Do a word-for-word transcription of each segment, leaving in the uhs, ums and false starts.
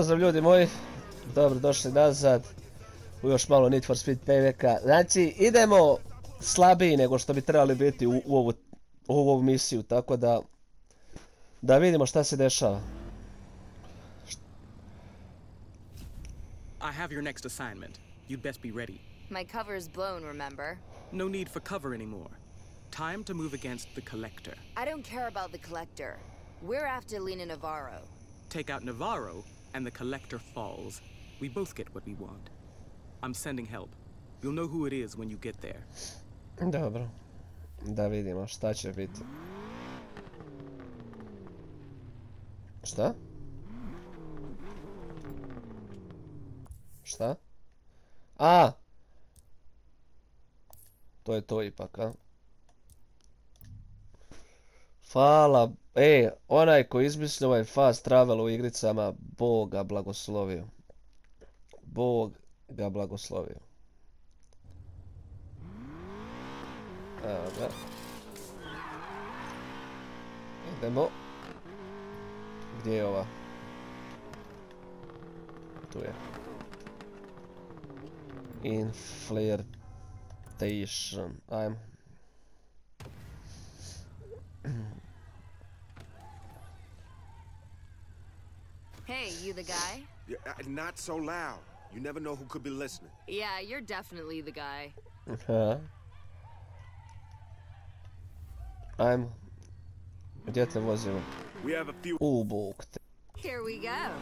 Pozdrav ljudi moji, dobro došli nazad u još malo Need for Speed P V K. Znači idemo slabiji nego što bi trebali biti u, u, ovu, u ovu misiju, tako da da vidimo šta se dešava. I have your next assignment. You'd best be ready. My cover's blown, remember? No need for cover anymore. Time to move against the Collector. I don't care about the Collector. We're after Lena Navarro. Take out Navarro, and the Collector falls. We both get what we want. I'm sending help. You'll know who it is when you get there. Dobro. Da vidimo šta će biti. Šta? Šta? A! To je to ipak, a? Hvala. E, onaj ko izmislio ovaj fast travel u igricama, Bog ga blagoslovio. Bog ga blagoslovio. Evo ga. Idemo. Gdje je ova? Tu je. Inflirtation. Ajmo. Hey, you the guy? Yeah, not so loud. You never know who could be listening. Yeah, you're definitely the guy. Ajmo. Gdje te vozimo? We have a few. U, Bog te. Here we go.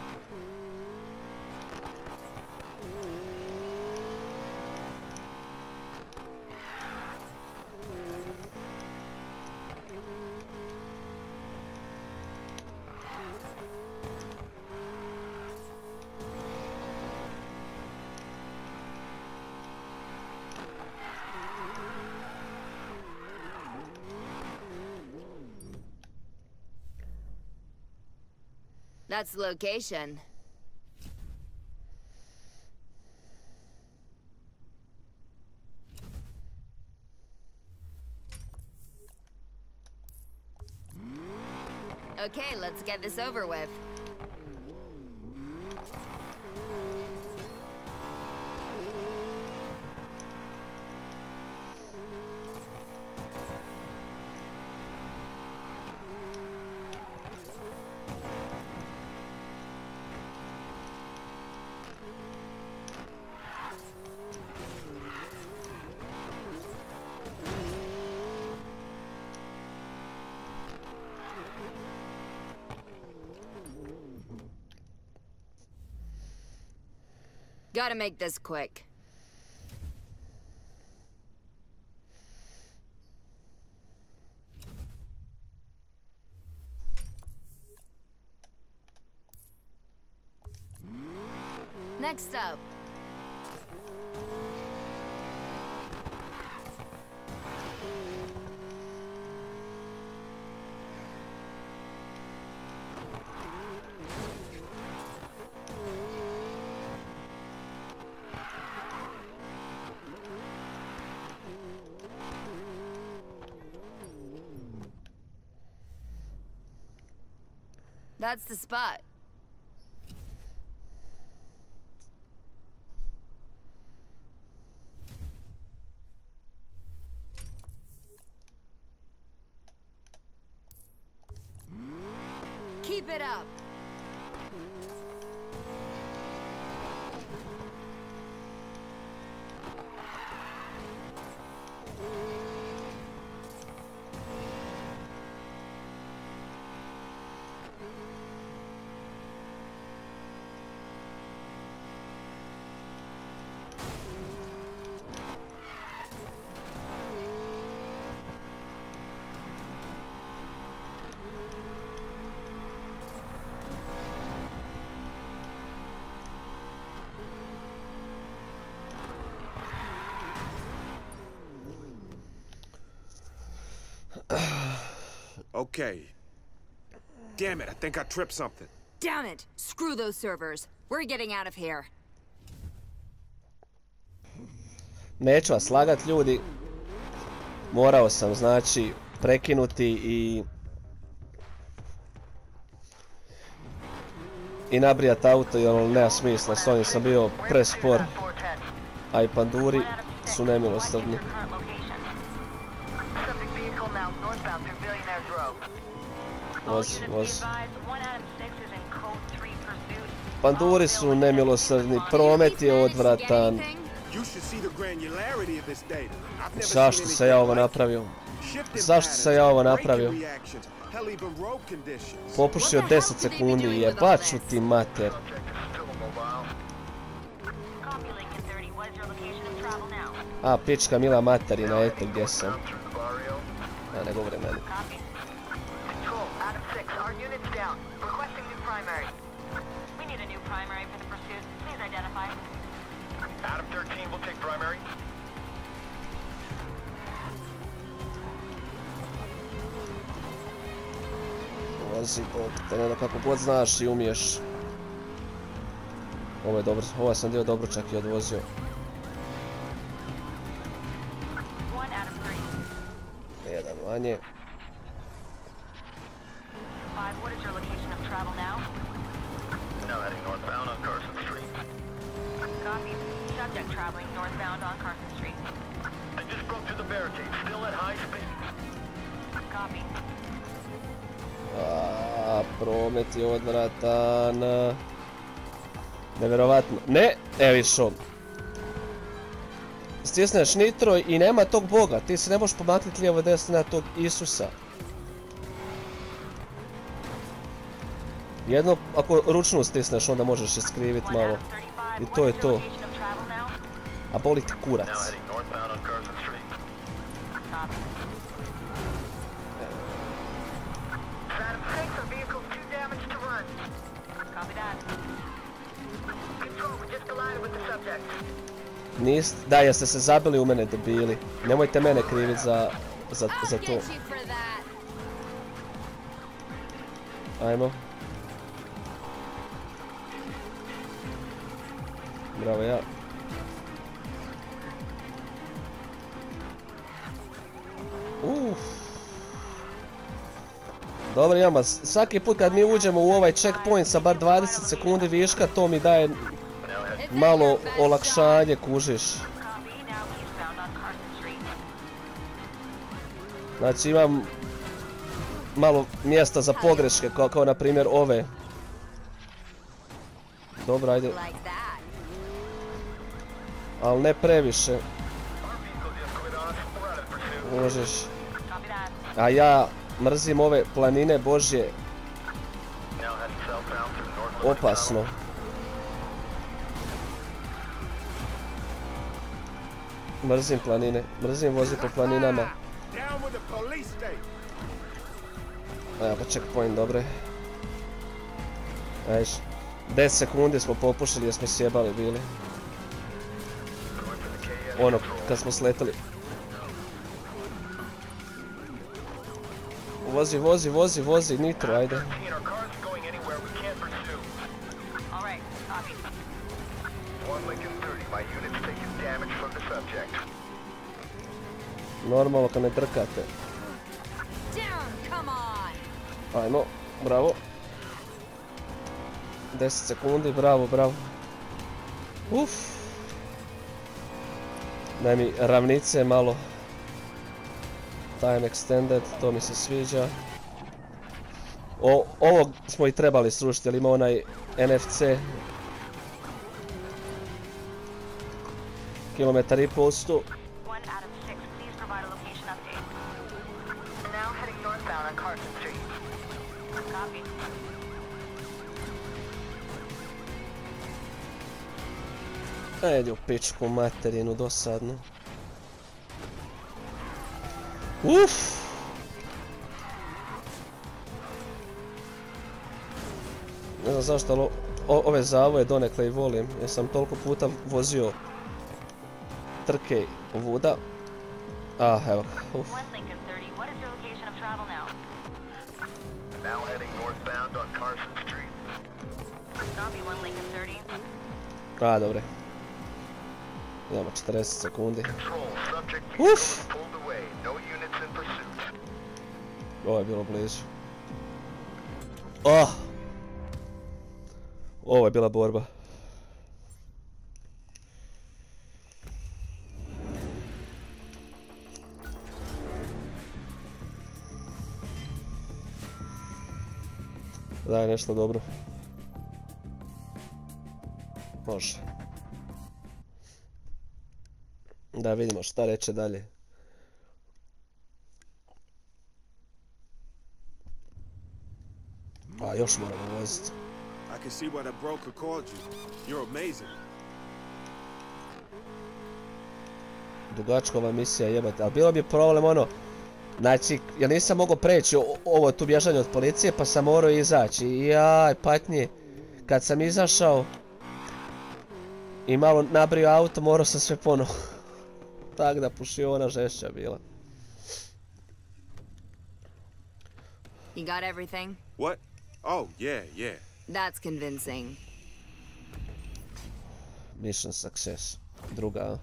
That's the location. Okay, let's get this over with. Gotta make this quick. Next up. That's the spot. Keep it up. Okay. Damn it, I think I tripped something. Damn it! Screw those servers. We're getting out of here. Neću vas lagat ljudi. Morao sam znači prekinuti i i nabrijat auto jer nema smisla, s ovim sam bio prespor. A i panduri su nemilosrdni. Vozi, vozi. Panduri su nemilosrdni, promet je odvratan. Zašto sam ja ovo napravio? Zašto sam ja ovo napravio? Popušio deset sekundi, jebaću ti mater. A, pička mila materina, eto gdje sam. A, ne govore meni. Vozi, te ne da kako god znaš i umiješ. Ovo je dobro, ovo sam dio dobro čak i odvozio. Jedan manje. Aaaa, promet je odvratan. Nevjerovatno. Ne, evo išao. Stisneš nitro i nema tog boga, ti se ne možeš pomaknuti lijevo desno na tog Isusa. Jedno, ako ručnu stisneš, onda možeš je skrivit malo. I to je to. A boli ti kurac. Niste, da, jeste se zabili u mene, debili. Nemojte mene krivit za, za, za to. Ajmo. Bravo ja. Uff. Dobro, imamo, svaki put kad mi uđemo u ovaj checkpoint sa bar dvadeset sekundi viška, to mi daje malo olakšanje, kužiš. Znači imam malo mjesta za pogreške, kao, kao na primjer ove. Dobro, ajde. Ali ne previše. Možeš. A ja mrzim ove planine božje. Opasno. Mrzim planine, mrzim vozi po planinama. Evo pa checkpoint, dobre. Ajš, deset sekundi smo popušili jer smo sjebali bili. Ono, kad smo sletali. Vozi, vozi, vozi, vozi, nitro, ajde. Normalno kad ne trkate. Ajmo, bravo. deset sekundi, bravo, bravo. Uff. Daj mi ravnice malo. Time extended, to mi se sviđa. O, ovo smo i trebali srušiti, jer ima onaj N F C. Kilometar i pol stu. Ajde u pičku materinu, dosadno. Uff! Ne znam zašto, ali ove zavoje donekle i volim, jer sam toliko puta vozio trke ovuda. Ah, evo ga, uff. A, dobre. Imamo četrdeset sekundi. Uff! Ovo je bilo blizu. Oh! Ovo je bila borba. Daj nešto dobro. Može. Da vidimo šta reče dalje. A još moramo voziti. I can see why the broker called you. You're amazing. Dugačka ova misija jebate, ali bilo bi problem ono. Znači, ja nisam mogao preći ovo tu bježanje od policije pa sam morao izaći. Jaj, patnje. Kad sam izašao i malo nabrio auto, morao sam sve ponovo. Tak da pušiona žešća bila. You got everything? What? Oh, yeah, yeah. That's convincing. Mission success. Druga, a?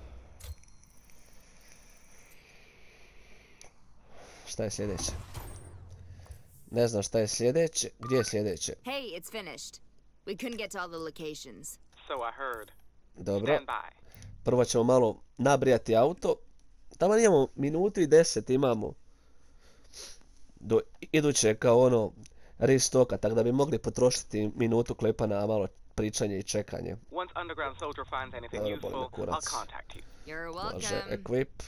Šta je sljedeće? Ne znam šta je sljedeće. Gdje je sljedeće? Hey, it's finished. We couldn't get to all the locations. So I heard. Dobro. Stand by. Prvo ćemo malo nabrijati auto. Tamo imamo minutu i deset imamo. Do iduće kao ono restoka, tako da bi mogli potrošiti minutu klepa na malo pričanje i čekanje. Once Underground Soldier finds anything useful, I'll contact you. You're Može, welcome. equip.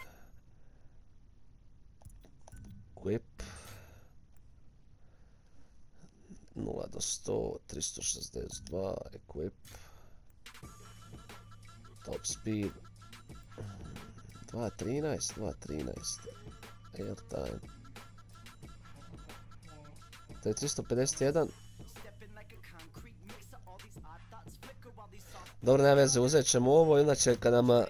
Equip. nula do sto, tristo šezdeset dva, equip. Top speed. dva trinaest, dva trinaest. Airtime. To je tristo pedeset jedan. Dobro, nema veze, uzet ćemo ovo, inače kad nama...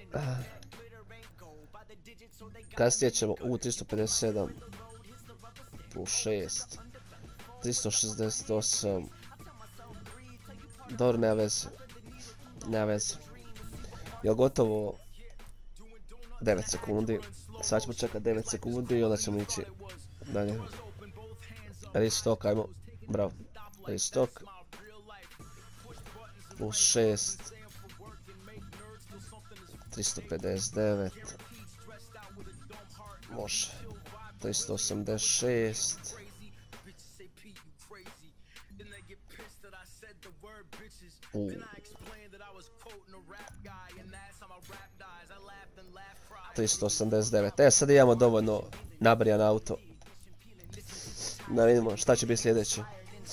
Kasnije ćemo... U, tristo pedeset sedam. Plus šest. tristo šezdeset osam. Dobro, nema veze. Nema veze. Jel gotovo? devet sekundi. Sad ćemo čekati devet sekundi i onda ćemo ići dalje. Restock, ajmo. Bravo. Restock. Plus šest. tristo pedeset devet. Može. tristo osamdeset šest. U. tristo osamdeset devet. E, sad imamo dovoljno nabrijan auto. Da vidimo šta će biti sljedeće.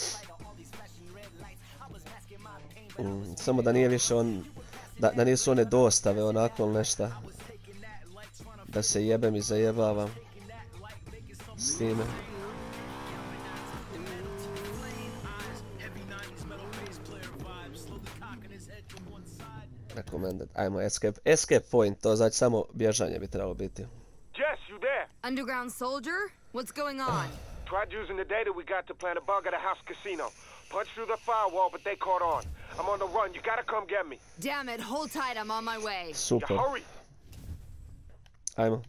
Mm, samo da nije više on... Da, da nisu one dostave onako ili nešta. Da se jebem i zajebavam. S time. Recommended. Ajmo, escape. Escape point, to znači samo bježanje bi trebalo biti. Jess, you there? Underground Soldier? What's going on? Tried using the data we got to plant a bug at a house casino. Punched through the firewall, but they caught on. I'm on the run. You gotta come get me. Damn it, hold tight, I'm on my way. Super. Yeah, hurry. Ajmo.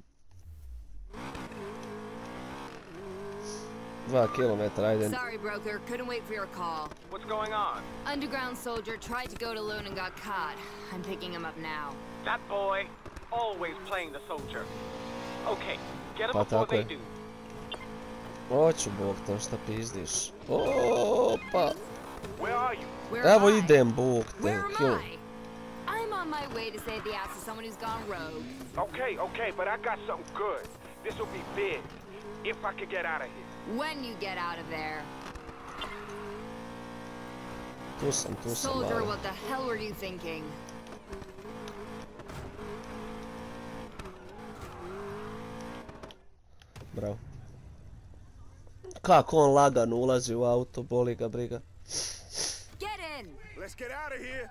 Dva kilometra, ajde. Sorry, broker, couldn't wait for your call. What's going on? Underground Soldier tried to go to Lune and got caught. I'm picking him up now. That boy, always playing the soldier. Okay, get him Pa before tako they je. do. Hoću bog tam šta pizdiš. Opa. Where are you? Where Evo am I? idem bog te. Where am Kill. I? I'm on my way to save the ass of someone who's gone rogue. Okay, okay, but I got something good. This'll be big. If I could get out of here. When you get out of there. Tu sam, tu sam Soldier, malo. what the hell were you thinking? Bravo. Kako on lagano ulazi u auto, boli ga briga. Get in! Let's get out of here.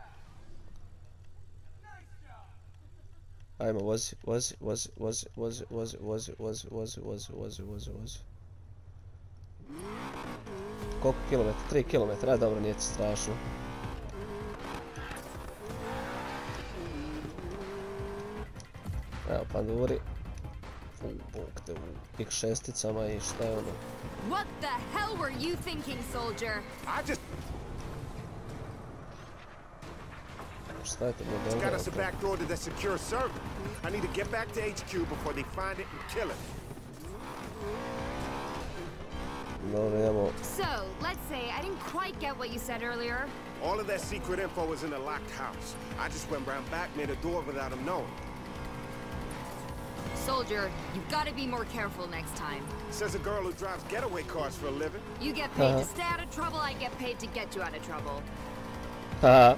Ajmo, vozi, vozi, vozi, vozi, vozi, vozi, vozi, vozi, vozi, vozi, vozi, vozi, vozi. Koliko kilometra? Tri kilometra, a dobro, nije ti strašno. Evo, panduri. U, bog te, u ik šesticama i šta je ono? What the hell were you thinking, soldier? I just... Šta je to bilo? It's got us a back door to the secure server. I need to get back to H Q before they find it and kill it. Dobro, idemo. So, let's say I didn't quite get what you said earlier. All of that secret info was in a locked house. I just went round back near the door without him knowing. Soldier, you've got to be more careful next time. Says a girl who drives getaway cars for a living. You get paid to stay out of trouble, I get paid to get you out of trouble. Haha.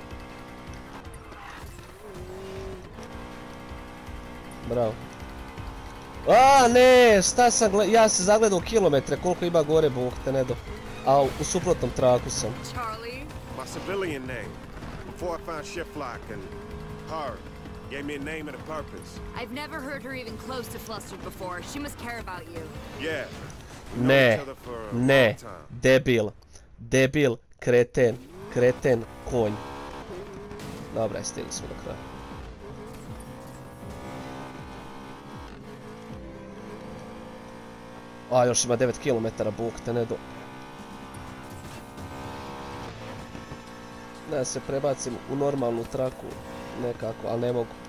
Bravo. A ne, šta sam gled... Ja sam zagledao kilometre koliko ima gore bukte, ne do. A u suprotnom traku sam. Charlie? My civilian name. Before I found Shiflock and her. Gave me a name and a purpose. I've never heard her even close to flustered before. She must care about you. Yeah. Ne, ne, debil, debil, kreten, kreten, konj. Dobra, stigli smo do kraja. A, još ima devet kilometara bukte, ne do... Da se prebacim u normalnu traku nekako, ali ne mogu.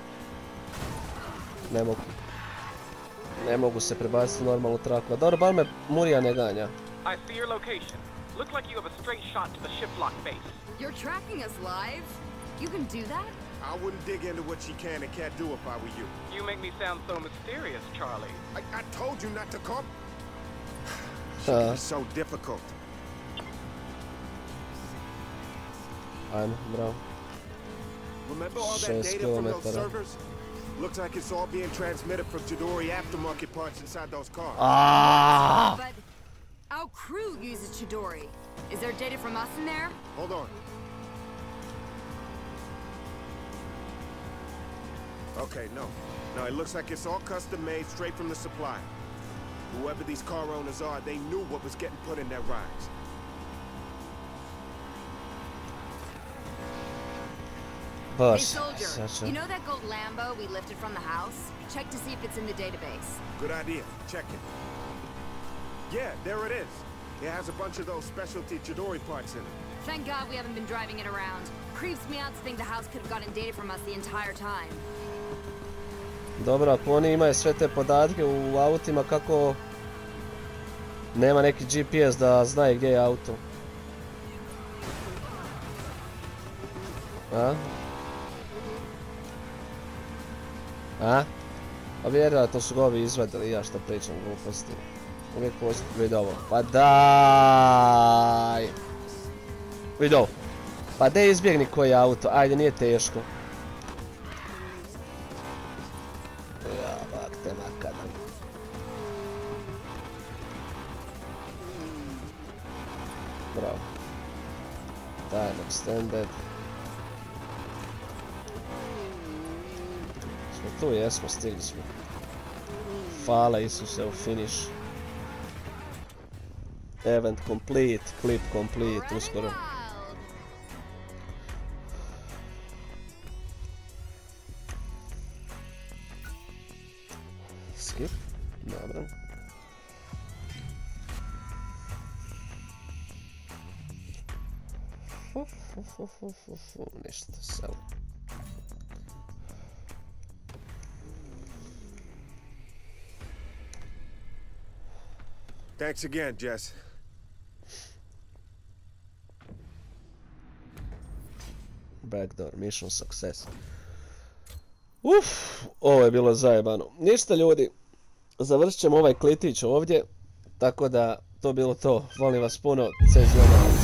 Ne mogu. Ne mogu se prebaciti u normalnu traku. A dobro, bar me Murija ne ganja. I see your location. Look like you have a straight shot to the Shiflock base. You're tracking us live? You can do that? I wouldn't dig into what she can and can't do if I were you. You make me sound so mysterious, Charlie. I, I told you not to come. Should be so difficult. Ajmo, bravo. Remember all that data from those servers? Looks like it's all being transmitted from Chidori aftermarket parts inside those cars. Ah! But our crew uses Chidori. Is there data from us in there? Hold on. Okay, no. No, it looks like it's all custom made straight from the supplier. Whoever these car owners are, they knew what was getting put in their rides. Hey, soldier, you know that gold Lambo we lifted from the house? Check to see if it's in the database. Good idea. Check it. Yeah, there it is. It has a bunch of those specialty Chidori parts in it. Thank God we haven't been driving it around. Creeps me out to think the house could have gotten data from us the entire time. Dobro, ako oni imaju sve te podatke u autima, kako nema neki G P S da znaje gdje je auto? A? A? A vjerojatno su ga ovi izvadili, ja što pričam gluposti. Uvijek postoji, vidi ovo. Pa daj! Vidi ovo. Pa daj izbjegni koji je auto, ajde nije teško. Ja, bak te makadam. Bravo. Time extended. Smo tu, jesmo, stigli smo. Hvala Isuse u finish. Event complete, clip complete, uskoro. Skip, dobro. Fu, fu, fu, fu, fu, fu, ništa, sel. Thanks again, Jess. Backdoor, mission success. Uff, ovo je bilo zajebano. Ništa ljudi, završit ćemo ovaj klitić ovdje, tako da to bilo to. Volim vas puno, C Z N.